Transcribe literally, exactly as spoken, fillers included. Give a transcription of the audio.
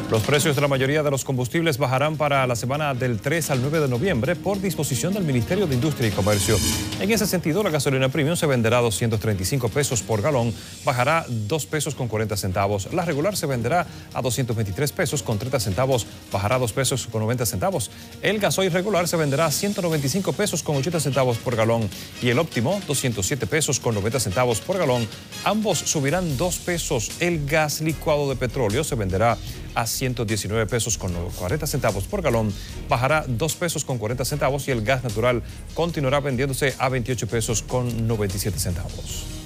Los precios de la mayoría de los combustibles bajarán para la semana del tres al nueve de noviembre por disposición del Ministerio de Industria y Comercio. En ese sentido, la gasolina premium se venderá a doscientos treinta y cinco pesos por galón, bajará dos pesos con cuarenta centavos. La regular se venderá a doscientos veintitrés pesos con treinta centavos, bajará dos pesos con noventa centavos. El gasoil regular se venderá a ciento noventa y cinco pesos con ochenta centavos por galón y el óptimo doscientos siete pesos con noventa centavos por galón. Ambos subirán dos pesos. El gas licuado de petróleo se venderá a ciento diecinueve pesos con cuarenta centavos por galón, bajará dos pesos con cuarenta centavos y el gas natural continuará vendiéndose a veintiocho pesos con noventa y siete centavos.